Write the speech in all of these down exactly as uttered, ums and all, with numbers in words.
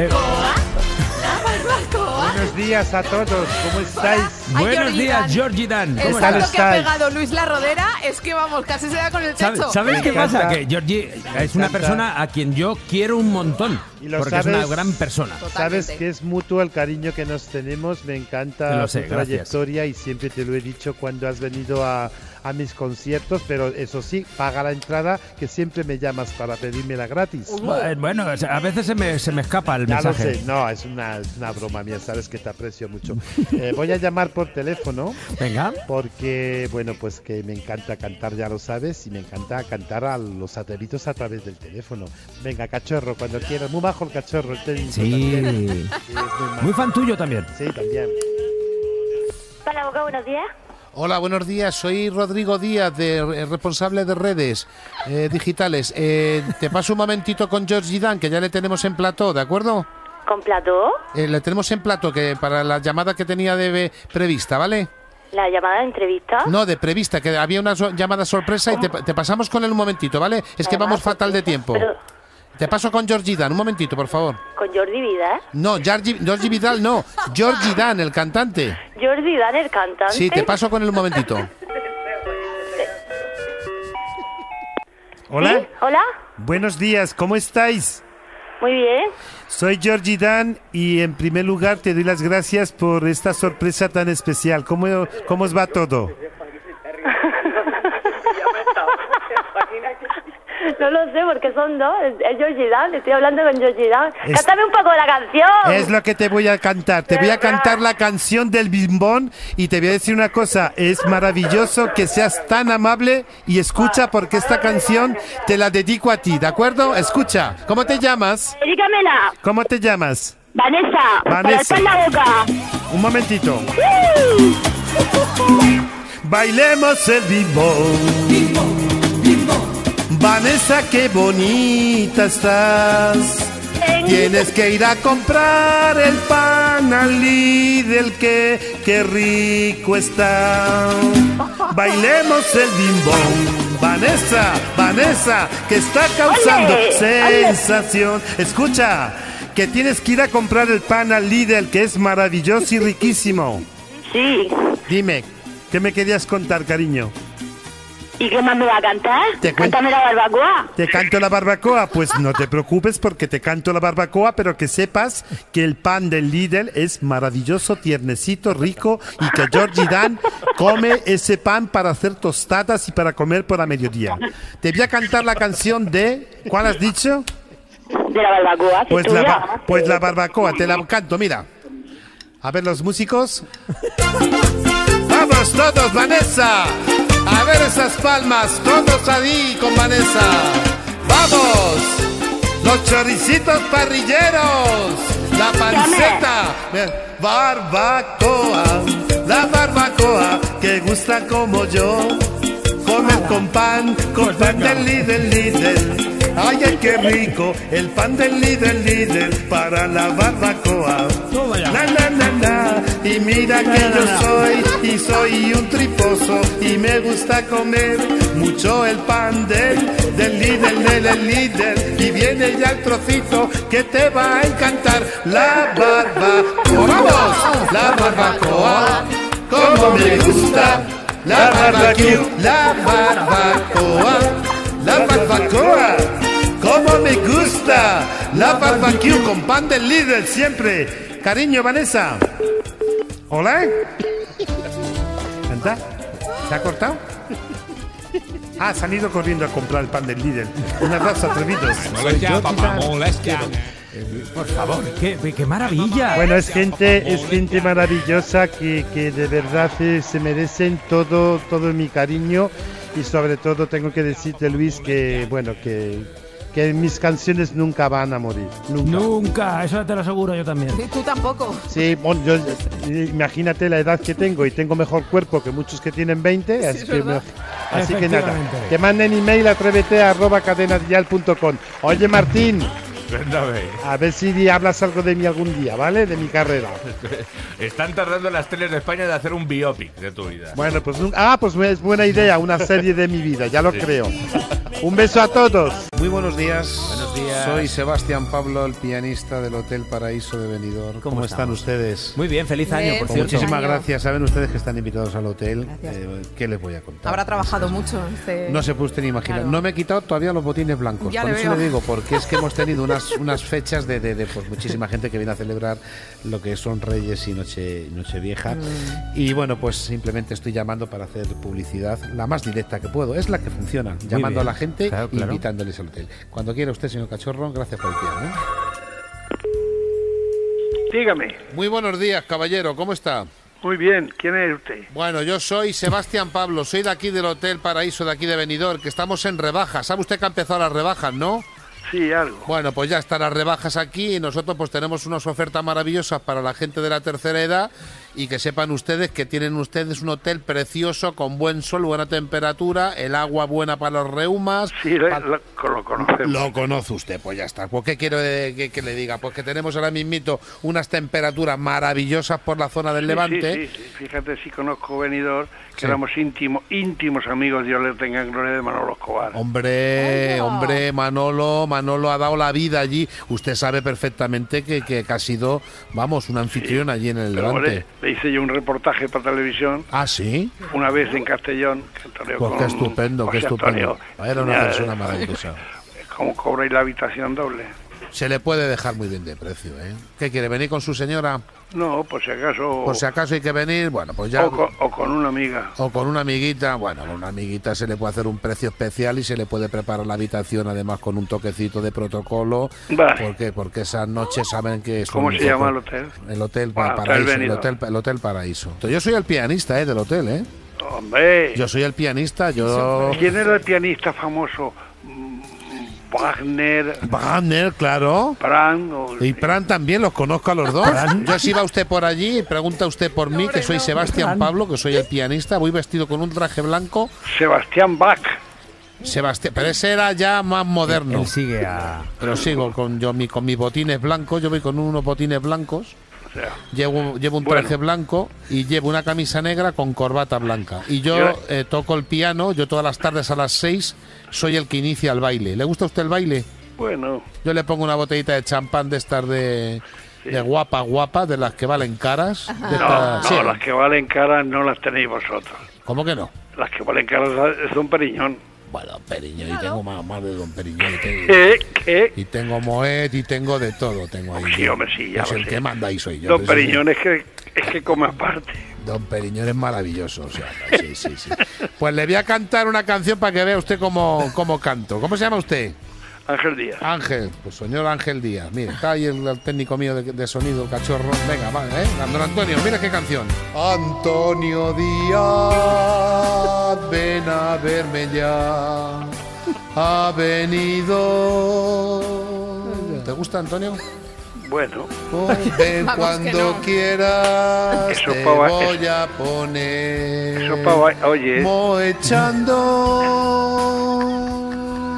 Eh, Buenos días a todos, ¿cómo estáis? Ay, buenos Georgie días, Dan. Georgie Dan. El ¿Cómo salto estás? que ha estáis? pegado Luis La Rodera es que, vamos, casi se da con el ¿Sabes, techo. ¿sabes Me qué encanta. pasa? Que Georgie es una encanta. persona a quien yo quiero un montón. Y lo Porque es una sabes. gran persona. Totalmente. Sabes que es mutuo el cariño que nos tenemos, me encanta Te lo tu sé, gracias. trayectoria y siempre te lo he dicho cuando has venido a, a mis conciertos, pero eso sí, paga la entrada, que siempre me llamas para pedírmela gratis. Eh, Bueno, o sea, a veces se me, se me escapa el Ya lo mensaje. sé, no, es una, es una broma mía, sabes que te aprecio mucho. Eh, voy a llamar por teléfono Venga. porque, bueno, pues que me encanta cantar, ya lo sabes, y me encanta cantar a los atrevidos a través del teléfono. Venga, cachorro, cuando quieras, muy bajo el cachorro, el técnico Sí. también. Sí, es muy majo. Muy fan tuyo también. Sí, también. Hola, Boca, buenos días. Hola, buenos días. Soy Rodrigo Díaz, de, eh, responsable de redes eh, digitales. Eh, te paso un momentito con Georgie Dan, que ya le tenemos en plató, ¿de acuerdo? ¿Con plató? Eh, le tenemos en plató que para la llamada que tenía de prevista, ¿vale? ¿La llamada de entrevista? No, de prevista, que había una so- llamada sorpresa y te, te pasamos con él un momentito, ¿vale? Es que vamos fatal de tiempo. Pero, Te paso con Georgie Dan, un momentito, por favor. ¿con Jordi Vidal? No, Georgie, Georgie Vidal no, Georgie Dan, el cantante. ¿Jordi Dan, el cantante? Sí, te paso con él un momentito. Hola, ¿Sí? ¿Hola? buenos días, ¿cómo estáis? Muy bien. Soy Georgie Dan y en primer lugar te doy las gracias por esta sorpresa tan especial. ¿Cómo, cómo os va todo? No lo sé, porque son dos. Es es Jordi Dan, estoy hablando con Jordi Dan. Es- ¡Cántame un poco la canción! Es lo que te voy a cantar. Te voy a cantar la canción del bimbón y te voy a decir una cosa. Es maravilloso que seas tan amable y escucha porque esta canción te la dedico a ti, ¿de acuerdo? Escucha. ¿Cómo te llamas? Dígamela. ¿Cómo te llamas? Vanessa, Vanessa. para la boca. Un momentito. Bailemos el bimbón. Vanessa, qué bonita estás. Tienes que ir a comprar el pan al Lidl, que qué rico está. Bailemos el bimbón. Vanessa, Vanessa, que está causando Ole, sensación. Escucha, que tienes que ir a comprar el pan al Lidl, que es maravilloso y riquísimo. Sí. Dime, ¿qué me querías contar, cariño? ¿Y qué más me va a cantar? Te cuento- Cántame la barbacoa. ¿Te canto la barbacoa? Pues no te preocupes porque te canto la barbacoa, pero que sepas que el pan del Lidl es maravilloso, tiernecito, rico y que Georgie Dan come ese pan para hacer tostadas y para comer por la mediodía. Te voy a cantar la canción de... ¿Cuál has dicho? De la barbacoa. Pues tuya. la, ba- pues la barbacoa, te la canto, mira. A ver los músicos. ¡Vamos todos, Vanessa! A ver esas palmas, todos ahí con Vanessa. ¡Vamos! Los choricitos parrilleros, la panceta. Bien. Barbacoa, la barbacoa que gusta como yo. Comer con pan, con pan del Lidl, Lidl. Ay, ay, qué rico, el pan del Lidl, Lidl para la barbacoa. Toma ya. Na, na, na, na. Y mira que yo soy, y soy un triposo, y me gusta comer mucho el pan del, del Lidl, del, del Lidl. Y viene ya el trocito que te va a encantar. La barbacoa, ¡vamos! La barbacoa, como me gusta. La barbecue, la barbacoa, la barbacoa, como me gusta. La barbecue con pan del Lidl siempre. Cariño, Vanessa. ¿Hola? ¿Canta? ¿Se ha cortado? Ah, se han ido corriendo a comprar el pan del Lidl. Un abrazo, atrevidos. Molestia, papá, molestia. Por favor, qué, qué maravilla. Bueno, es gente, es gente maravillosa que, que de verdad se, se merecen todo, todo mi cariño y sobre todo tengo que decirte, Luis, que bueno, que, que mis canciones nunca van a morir. Nunca. Nunca, eso te lo aseguro yo también. Y tú tampoco. Sí, bueno, yo, imagínate la edad que tengo y tengo mejor cuerpo que muchos que tienen veinte, así, es que, verdad. me- así que nada, Efectivamente. que manden email a atrévete arroba cadenadial punto com. Oye, Martín, Cuéntame. a ver si hablas algo de mí algún día, ¿vale? De mi carrera. Están tardando las teles de España de hacer un biopic de tu vida. Bueno, pues, nun- ah, pues es buena idea, una serie de mi vida, ya lo creo. Un beso a todos. Muy buenos días. Buenos días. Soy Sebastián Pablo, el pianista del Hotel Paraíso de Benidorm. ¿Cómo, ¿Cómo están ustedes? Muy bien, feliz año, Bien, por Pues cierto. muchísimas año. gracias. Saben ustedes que están invitados al hotel. Gracias. Eh, ¿Qué les voy a contar? Habrá trabajado mucho. Este... No se puede usted ni imaginar. Claro. No me he quitado todavía los botines blancos. Ya Por le eso veo. le digo, porque es que hemos tenido unas, unas fechas de, de, de pues, muchísima gente que viene a celebrar lo que son Reyes y Noche, Nochevieja. Mm. Y bueno, pues simplemente estoy llamando para hacer publicidad la más directa que puedo. Es la que funciona. Llamando bien. a la gente Claro, e claro. invitándoles al hotel. Cuando quiera usted, señor Cachorro, gracias por el piano. Dígame. Muy buenos días, caballero. ¿Cómo está? Muy bien. ¿Quién es usted? Bueno, yo soy Sebastián Pablo, soy de aquí del Hotel Paraíso, de aquí de Benidorm, que estamos en rebajas. ¿Sabe usted que ha empezado las rebajas, no? Sí, algo. Bueno, pues ya están las rebajas aquí y nosotros pues tenemos unas ofertas maravillosas para la gente de la tercera edad y que sepan ustedes que tienen ustedes un hotel precioso, con buen sol, buena temperatura, el agua buena para los reumas. Sí, lo, pa- lo- lo conocemos. Lo conoce usted, pues ya está. ¿Por qué quiero eh, que, que le diga? Pues que tenemos ahora mismito unas temperaturas maravillosas por la zona del Sí, Levante. Sí, sí, sí. Fíjate si conozco Benidorm, que Sí. éramos íntimos, íntimos amigos, Dios le tenga en gloria, de Manolo Escobar. Hombre, Anda. hombre, Manolo, Manolo ha dado la vida allí. Usted sabe perfectamente que, que, que ha sido, vamos, un anfitrión allí en el Pero, Levante. hombre, le hice yo un reportaje para televisión Ah, sí. una vez en Castellón. Que toreó Pues con qué estupendo, qué José estupendo. Antonio. Era una Mira, persona maravillosa. ¿Cómo cobráis la habitación doble? Se le puede dejar muy bien de precio, ¿eh? ¿Qué quiere, venir con su señora? No, por si acaso. Por si acaso hay que venir, bueno, pues ya... o, con, o con una amiga. O con una amiguita, bueno, con una amiguita se le puede hacer un precio especial y se le puede preparar la habitación además con un toquecito de protocolo. Vale. ¿Por qué? Porque esas noches saben que es ¿Cómo un se llama el poco- hotel? El Hotel Bueno, Pa- Hotel Paraíso. El Benidorm. hotel, el hotel Paraíso. Yo soy el pianista, ¿eh? Del hotel, ¿eh? Hombre. Yo soy el pianista, yo... ¿Quién era el pianista famoso? Mm, Wagner, Wagner, claro. Brand. o- Y Pran también, los conozco a los dos. Yo si va usted por allí y pregunta usted por mí, que soy Sebastián Pablo, que soy el pianista, voy vestido con un traje blanco. Sebastián Bach. Sebastián, pero ese era ya más moderno. Él sigue a... Pero sigo con yo mi, con mis botines blancos, yo voy con unos botines blancos, O sea, llevo, llevo un Bueno. traje blanco y llevo una camisa negra con corbata blanca. Y yo Yo- eh, toco el piano, yo todas las tardes a las seis soy el que inicia el baile. ¿Le gusta a usted el baile? bueno, Yo le pongo una botellita de champán de estas de, de guapa, guapa, de las que valen caras. De no, estas- no, sí. las que valen caras no las tenéis vosotros. ¿Cómo que no? Las que valen caras es un periñón. Bueno, Periñón, y tengo más, más de Don Periñón. Y tengo, ¿Qué? ¿Qué? y tengo Moet y tengo de todo. Tengo ahí. Sí, hombre, sí, ya Pues lo el sé. que manda ahí soy yo. Don pero sí, Periñón es que, es que come aparte. Don Periñón es maravilloso, o sea, sí, sí, sí. Pues le voy a cantar una canción para que vea usted cómo, cómo canto. ¿Cómo se llama usted? Ángel Díaz. Ángel, pues señor Ángel Díaz. Mire, está ahí el, el técnico mío de, de sonido, el cachorro. Venga, va, ¿eh? Don Antonio, mira qué canción. Antonio Díaz, ven a verme ya. Ha venido. ¿Te gusta, Antonio? Bueno, Oh, ven Vamos, cuando que no. quieras, Eso te pa' ba- voy a poner. eso pa' ba- oye. Moechando.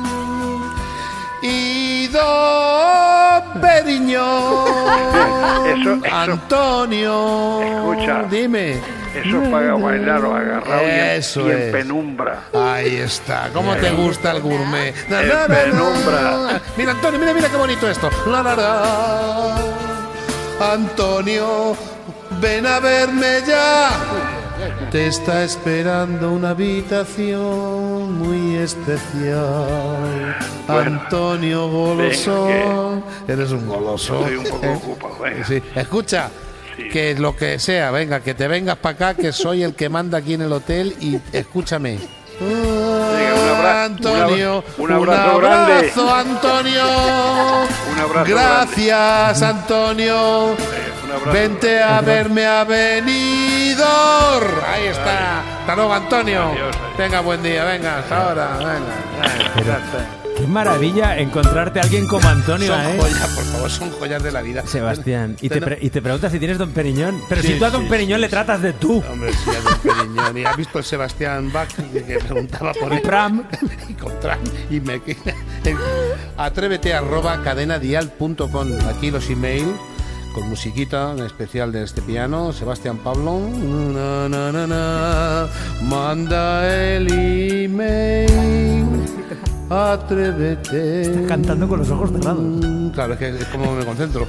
Y Don Periñón. Eso- eso- Antonio. Escucha. Dime. Eso para bailar o agarrado y en- Eso y en, es. penumbra. Ahí está. ¿Cómo te gusta el gourmet? Na, En na, na, na. penumbra. Mira, Antonio, mira, mira qué bonito esto. La, la, la. Antonio, ven a verme ya. Te está esperando una habitación muy especial. Bueno, Antonio Golosón. Eres un goloso. Estoy un poco ¿eh? ocupado. Venga. Sí. Escucha, Sí. que lo que sea, venga, que te vengas para acá, que soy el que manda aquí en el hotel y escúchame. un abra- Antonio, un abrazo grande. abrazo, Antonio. Un abrazo Gracias, Antonio. Un abrazo. Vente a verme a Benidorm. Ahí está. Hasta luego, Antonio. Adiós, adiós. Venga, buen día, venga, hasta ahora. Venga. venga. Qué maravilla encontrarte a alguien como Antonio, Son ¿eh? joyas, por favor, son joyas de la vida. Sebastián, y te, Ten- pre- y te preguntas si tienes Don Periñón. Pero Sí, si tú a Don sí, Periñón sí, le sí. tratas de tú. Hombre, sí, a Don Periñón. ¿Y has visto el Sebastián Bach que preguntaba por Y él? Pram. Y con Tram. Y me atrévete arroba cadenadial punto com. Aquí los email con musiquita en especial de este piano. Sebastián Pablo. Na, na, na, na. Manda el email Atrévete. Está cantando con los ojos cerrados. Claro, es que es como me concentro.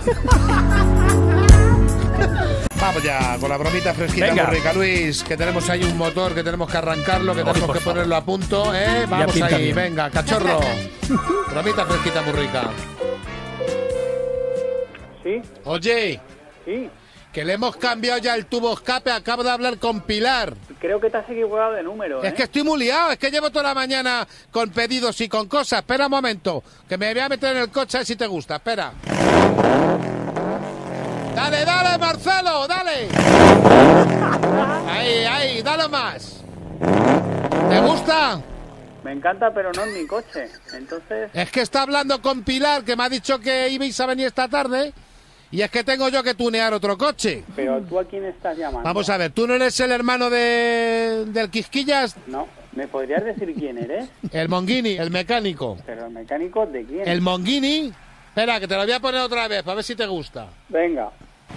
Vamos ya, con la bromita fresquita, Venga. muy rica, Luis, que tenemos ahí un motor, que tenemos que arrancarlo, que Ay, tenemos por que favor. ponerlo a punto, ¿eh? Vamos pinta ahí, bien. venga, cachorro. Bromita fresquita, muy rica. ¿Sí? Oye, Sí. que le hemos cambiado ya el tubo escape, acabo de hablar con Pilar. Creo que te has equivocado de número, ¿eh? Es que estoy muy liado, es que llevo toda la mañana con pedidos y con cosas. Espera un momento, que me voy a meter en el coche a ver si te gusta, espera. Dale, dale, Marcelo, dale. Ahí, ahí, dale más. ¿Te gusta? Me encanta, pero no en mi coche. Entonces, Es que está hablando con Pilar, que me ha dicho que ibais a venir esta tarde. Y es que tengo yo que tunear otro coche. ¿pero tú a quién estás llamando? Vamos a ver, ¿tú no eres el hermano de del Quisquillas? No. ¿Me podrías decir quién eres? El Monguini, el mecánico. ¿Pero el mecánico de quién? El Monguini. Espera, que te lo voy a poner otra vez, para ver si te gusta. Venga.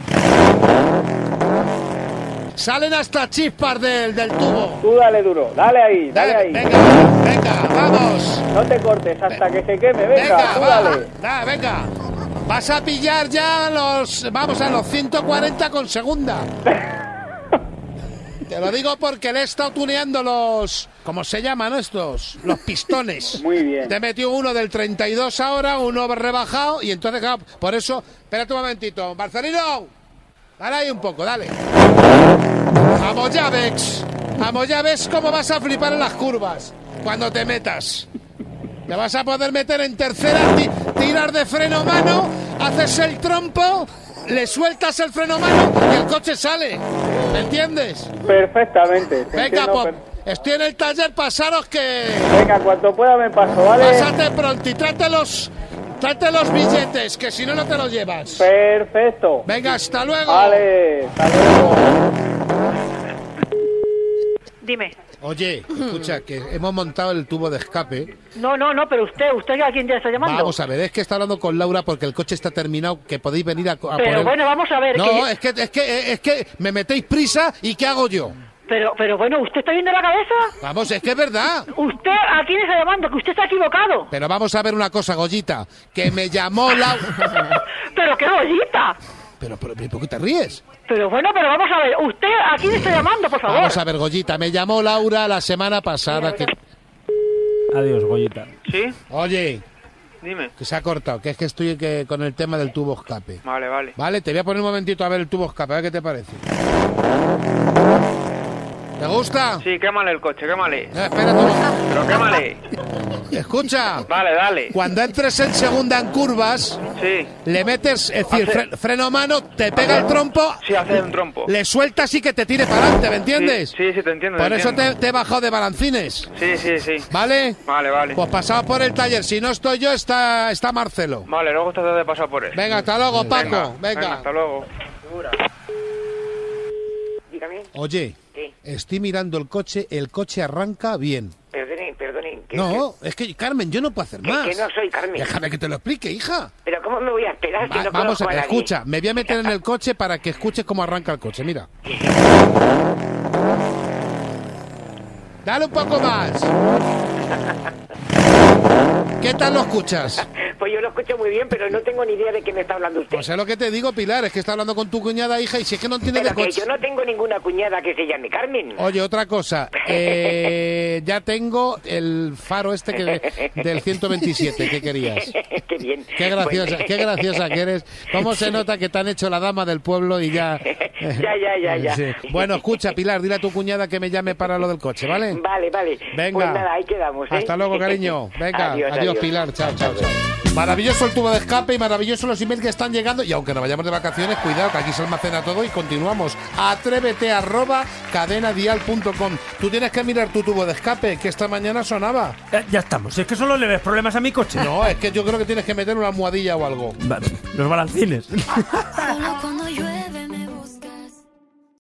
Salen hasta chispas del, del tubo. Tú dale duro. Dale ahí, dale, ahí. Venga, venga, vamos. No te cortes hasta que se queme. Venga, Venga, tú va. dale. Da, venga. Vas a pillar ya los... Vamos a los ciento cuarenta con segunda. Te lo digo porque le he estado tuneando los... ¿Cómo se llaman estos? Los pistones. Muy bien. Te metió uno del treinta y dos ahora, uno rebajado, y entonces, claro, por eso... Espérate un momentito. Marcelino, dale ahí un poco, dale. Vamos ya, Vex. Vamos ya, ves cómo vas a flipar en las curvas cuando te metas. Te vas a poder meter en tercera, ti- tirar de freno mano, haces el trompo, le sueltas el freno mano y el coche sale. ¿Me entiendes? Perfectamente. te Venga, entiendo pues per- estoy en el taller, pasaros que... Venga, cuanto pueda me paso, ¿vale? Pásate pronto y tráete los, tráete los billetes, que si no, no te los llevas. Perfecto. Venga, hasta luego. Vale, hasta luego. Dime. Oye, escucha, que hemos montado el tubo de escape. No, no, no, pero usted, ¿usted a quién ya está llamando? Vamos a ver, es que está hablando con Laura porque el coche está terminado, que podéis venir a, a Pero poner... bueno, vamos a ver. No, que- es que, es que, es que me metéis prisa y ¿qué hago yo? Pero, pero bueno, ¿usted está viendo la cabeza? Vamos, es que es verdad. ¿Usted a quién está llamando? Que usted está equivocado. Pero vamos a ver una cosa, Goyita, que me llamó Laura... Pero qué bollita. Pero, pero, ¿por qué te ríes? Pero bueno, pero vamos a ver. ¿Usted a quién está llamando, por favor? Vamos a ver, Goyita, me llamó Laura la semana pasada que... Adiós, Goyita. ¿Sí? Oye, Dime. que se ha cortado, que es que estoy que, con el tema del tubo escape. Vale, vale. Vale, te voy a poner un momentito a ver el tubo escape, a ver qué te parece. ¿Te gusta? Sí, quémale el coche, quémale. Eh, espera un momento. Pero quémale. Escucha, Vale, dale. cuando entres en segunda en curvas, Sí. le metes, es decir, Hace- fre- freno a mano, te pega el trompo, Sí, hace un trompo. le sueltas y que te tire para adelante, ¿me entiendes? Sí, sí, te entiendo. Por te eso entiendo. te, te he bajado de balancines, Sí, sí, sí. ¿vale? Vale, vale. Pues pasado por el taller, si no estoy yo, está, está Marcelo. Vale, luego estás de pasar por él. Venga, hasta luego, Paco, Venga, venga. hasta luego. Dígame, Oye, ¿qué? estoy mirando el coche, el coche arranca bien. Perdonen, perdonen. Que, No, es que, Carmen, yo no puedo hacer que, más. que no soy Carmen. Déjame que te lo explique, hija. Pero ¿cómo me voy a esperar si Va- no vamos conozco a ver, nadie? escucha, me voy a meter en el coche para que escuches cómo arranca el coche, mira. Dale un poco más. ¿Qué tal lo escuchas? Pues yo lo escucho muy bien, pero no tengo ni idea de qué me está hablando usted. Pues es lo que te digo, Pilar, es que está hablando con tu cuñada, hija, y si es que no entiende de Pero que coche. yo no tengo ninguna cuñada que se llame Carmen. Oye, otra cosa, eh, ya tengo el faro este que de- del ciento veintisiete, ¿qué querías? Qué bien. Qué graciosa, Pues- qué graciosa que eres. ¿Cómo se nota que te han hecho la dama del pueblo y ya... Ya, ya, ya, ya. Sí. Bueno, escucha, Pilar, dile a tu cuñada que me llame para lo del coche, ¿vale? Vale, vale. Venga. Pues nada, ahí quedamos, ¿eh? Hasta luego, cariño. Venga, adiós, Adiós, adiós. Pilar. Chao, chao, chao. Maravilloso el tubo de escape y maravilloso los emails que están llegando. Y aunque nos vayamos de vacaciones, cuidado, que aquí se almacena todo y continuamos. Atrévete arroba cadenadial punto com. Tú tienes que mirar tu tubo de escape, que esta mañana sonaba. Eh, ya estamos. Es que solo le ves problemas a mi coche. No, es que yo creo que tienes que meter una almohadilla o algo. Va, los balancines. Solo